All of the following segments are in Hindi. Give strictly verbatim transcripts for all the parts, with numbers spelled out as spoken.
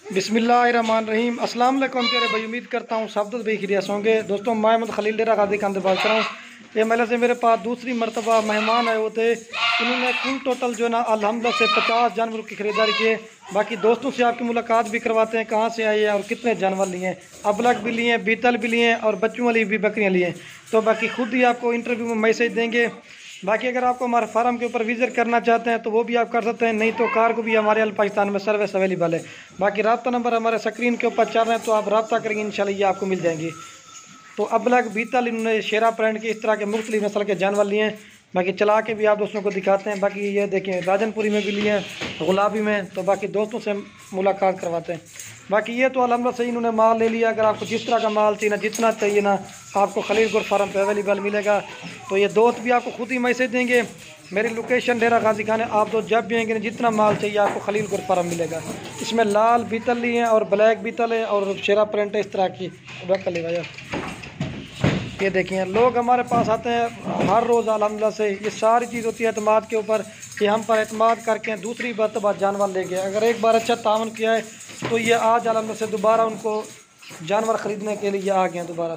बिस्मिल्लाहिर्रहमानिर्रहीम। अस्सलाम वालेकुम प्यारे भाई, उम्मीद करता हूँ सब तो भाई खिरियत होंगे। दोस्तों मैं अहमद खलील डेरा गाजी खान बात कर रहा हूँ। ये मेले से मेरे पास दूसरी मरतबा मेहमान आए हुए थे। इन्होंने कुल टोटल जो है ना अल्हम्दुलिल्लाह से पचास जानवरों की ख़रीदारी की है। बाकी दोस्तों से आपकी मुलाकात भी करवाते हैं, कहाँ से आए हैं और कितने जानवर लिए हैं। अबलग भी लिए हैं, बीतल भी लिए हैं और बच्चों वाली भी बकरियाँ लिए हैं। तो बाकी खुद ही आपको इंटरव्यू में मैसेज देंगे। बाकी अगर आपको हमारे फार्म के ऊपर विजिट करना चाहते हैं तो वो भी आप कर सकते हैं, नहीं तो कार को भी हमारे अल पाकिस्तान में सर्विस अवेलेबल है। बाकी रब्ता नंबर हमारे स्क्रीन के ऊपर चल रहे हैं, तो आप रब्ता करेंगे इंशाल्लाह ये आपको मिल जाएंगी। तो अबलग बीतल इन्होंने शेरा ब्रांड के इस तरह के मुख्तलिफ नस्ल के जानवर लिए हैं। बाकी चला के भी आप दोस्तों को दिखाते हैं। बाकी ये देखें राजनपुरी में भी लिए हैं, गुलाबी में। तो बाकी दोस्तों से मुलाकात करवाते हैं। बाकी ये तो अल्हम्दुलिल्लाह से इन्होंने माल ले लिया। अगर आपको जिस तरह का माल चाहिए ना, जितना चाहिए ना, आपको खलील गुर फार्म पे अवेलेबल मिलेगा। तो ये दोस्त भी आपको खुद ही मैसेज देंगे। मेरी लोकेशन डेरा गाजी खान है। आप तो जब भी आएंगे जितना माल चाहिए आपको खलील गुर फार्म मिलेगा। इसमें लाल बीतल लिए हैं और ब्लैक बीतल है और शेरा प्रिंट है इस तरह की रख ले भैया। ये देखिए लोग हमारे पास आते हैं हर रोज़ अल्हम्दुलिल्लाह से। ये सारी चीज़ होती है एतमाद के ऊपर कि हम पर एतमाद करके दूसरी मरतबा जानवर ले गए। अगर एक बार अच्छा तावन किया है तो ये आज अल्हम्दुलिल्लाह से दोबारा उनको जानवर ख़रीदने के लिए आ गए हैं दोबारा।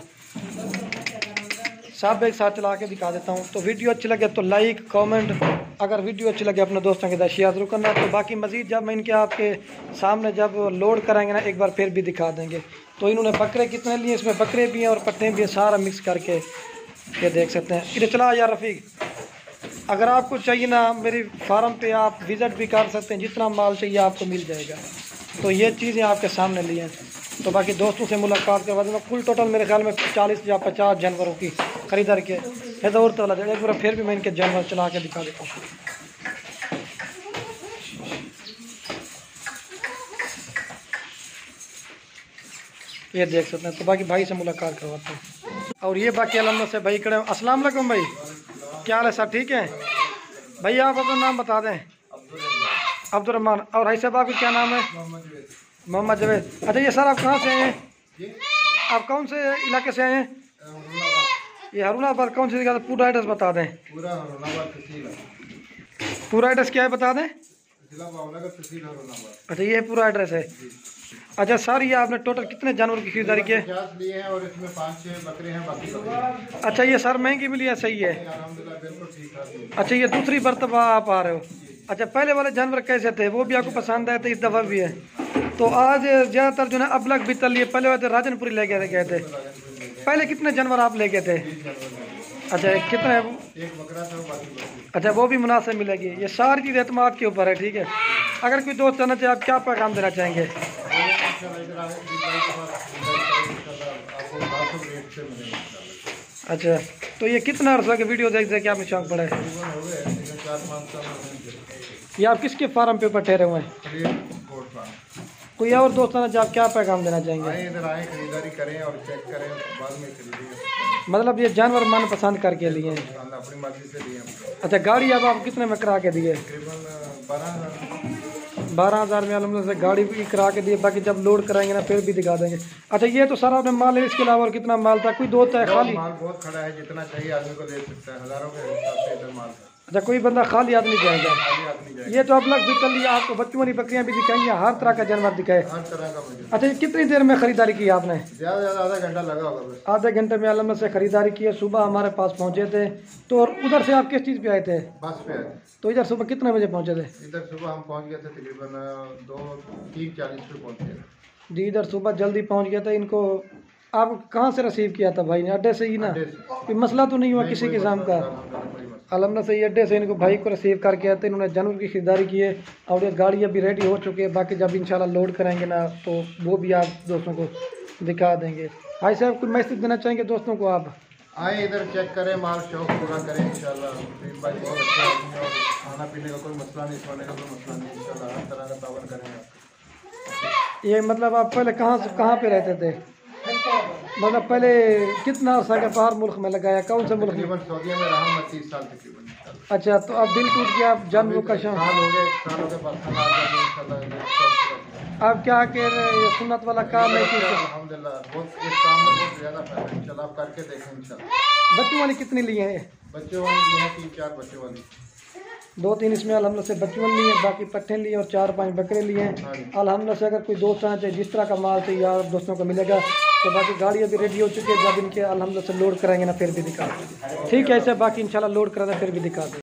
सब एक साथ चला के दिखा देता हूँ। तो वीडियो अच्छी लगे तो लाइक कमेंट, अगर वीडियो अच्छी लगे अपने दोस्तों के साथ शेयर जरूर करना। तो बाकी मज़ीद जब मैं इनके आपके सामने जब लोड कराएंगे ना एक बार फिर भी दिखा देंगे। तो इन्होंने बकरे कितने लिए, इसमें बकरे भी हैं और पट्टे भी हैं, सारा मिक्स करके ये देख सकते हैं। इधर चला यार रफ़ीक, अगर आपको चाहिए ना मेरी फार्म पे आप विज़िट भी कर सकते हैं, जितना माल चाहिए आपको मिल जाएगा। तो ये चीज़ें आपके सामने ली हैं। तो बाकी दोस्तों से मुलाकात करवा दूँगा। कुल टोटल मेरे ख्याल में चालीस या पचास जानवरों की खरीदारी के है। और तो एक बार फिर भी मैं इनके जानवर चला के दिखा देता हूँ। ये देख सकते हैं। तो बाकी भाई से मुलाकात करवाते हैं। और ये बाकी अलम्मा से भाई खड़े। अस्सलाम वालेकुम भाई, क्या हाल है सर? ठीक है भैया, आप अपना नाम बता दें। अब्दुर्रहमान। और भाई साहब आपका क्या नाम है? मोहम्मद जवेद। अच्छा ये सर आप कहाँ से आए हैं? आप कौन से इलाके से आए हैं? ये हरुणाबाद। कौन सी जगह? पूरा एड्रेस बता दें। पूरा पूरा एड्रेस क्या है बता दें। हरुणाबाद। अच्छा ये पूरा एड्रेस है। अच्छा सर ये आपने टोटल कितने जानवर की खरीदारी की है? पचास लिए हैं और इसमें पाँच छः बकरे हैं, बाकी बकरे। अच्छा ये सर महंगी मिली है? सही है अल्हम्दुलिल्लाह बिल्कुल ठीक ठाक। अच्छा ये दूसरी मरतबा आप आ रहे हो। अच्छा पहले वाले जानवर कैसे थे, वो भी आपको पसंद आए थे? इस दफ़ा भी है। तो आज ज़्यादातर जो है अबलग बीतल लिए, पहले वाले राजनपुरी ले गए गए थे। पहले कितने जानवर आप ले गए थे? अच्छा कितने? एक बकरा था, बाकी बकरी। अच्छा वो भी मुनासिब मिलेगी। ये सारी चीज़ एतमाद के ऊपर है, ठीक है। अगर कोई दोस्त करना चाहे आप क्या पैगाम देना चाहेंगे? अच्छा तो ये कितना अर्सा के वीडियो देख देख के आपने शौक पड़ा है? ये आप किसके फार्म पे ऊपर ठहरे हुए हैं? कोई और दोस्त ना आप क्या पैगाम देना चाहेंगे? इधर आए, खरीदारी करें और चेक करें, बाद में खरीदेंगे। मतलब ये जानवर मन पसंद करके लिए हैं? अपनी मर्जी से लिए। अच्छा गाड़ी अब आप कितने में करा के दिए? तकरीबन बारह हज़ार बारह हज़ार में अलहमदुलिल्लाह से गाड़ी भी करा के दिए। बाकी जब लोड कराएंगे ना फिर भी दिखा देंगे। अच्छा ये तो सारा आपने माल है, इसके अलावा और कितना माल था? कोई दो है खाली? माल बहुत खड़ा है, जितना चाहिए आदमी को ले सकता है, हज़ारों के हिसाब से इधर माल है। अच्छा कोई बंदा खाली आदमी जाएगा? खाली आदमी जाएगा। ये तो अब लग भी चल लिया, आपको बच्चों वाली बकरियां भी दिखाएंगे, हर तरह का जानवर दिखाए। हर तरह का मुझे। अच्छा ये कितनी देर में खरीदारी की आपने? ज़्यादा ज़्यादा आधा घंटा लगा होगा बस। आधे घंटे में अलहमद से खरीदारी की है। सुबह हमारे पास पहुंचे थे। तो उधर से आप किस चीज़ पे आए थे? बस पे। तो इधर सुबह कितने बजे पहुंचे थे? इधर सुबह हम पहुंच गए थे तकरीबन दो तीन चालीस पे पहुंचे थे जी। इधर सुबह जल्दी पहुंच गया था। इनको आप कहाँ से रिसीव किया था भाई ने? अड्डे से ही ना? कोई मसला तो नहीं हुआ किसी किस्म का? अलहमद से अड्डे से इनको भाई को रिसीव करके आते, इन्होंने जानवर की खरीदारी की है और ये गाड़ी अभी रेडी हो चुकी है। बाकी जब इंशाल्लाह लोड करेंगे ना तो वो भी आप दोस्तों को दिखा देंगे। भाई साहब कुछ मैसेज देना चाहेंगे दोस्तों को? आप आए इधर चेक करें, माल शौक पूरा करें इंशाल्लाह। भाई बहुत अच्छा आदमी और खाना पीने का कोई मसला नहीं, सोने का कोई मसला नहीं, इंशाल्लाह हर तरह का तावन करेंगे। ये मतलब आप पहले कहाँ से कहाँ पे रहते थे? मतलब पहले कितना अर्सा के बाहर मुल्क में लगाया? कौन से मुल्क में? तकरीबन सऊदी में रहा मैं तीस साल तकरीबन। अच्छा तो अब दिल टूट गया, आप जानवरों का शौक? साल हो गए, एक साल हो गए पाकिस्तान आ गए इंशाल्लाह। आप क्या कह रहे हैं? ये सुन्नत वाला काम है कि? अल्हम्दुलिल्लाह बहुत इस काम में बहुत ज़्यादा फायदा है इंशाल्लाह, आप करके देखें इंशाल्लाह। बच्चों वाली कितनी लिए हैं? बच्चों वाली ये है तीन चार बच्चों वाली। دو تین اس میں الحمدللہ سے بچون لیے ہیں، باقی پٹھے لیے اور چار پانچ بکرے لیے ہیں ہاں جی الحمدللہ سے۔ اگر کوئی دوست آنا چاہے جس طرح کا مال چاہیے آپ دوستوں کو ملے گا۔ تو باقی گاڑی ابھی ریڈی ہو چکی ہے، جب ان کے الحمدللہ سے لوڈ کرائیں گے نا پھر بھی دکھا دیں گے، ٹھیک ہے؟ ایسے باقی انشاءاللہ لوڈ کرا دیں پھر بھی دکھا دیں گے۔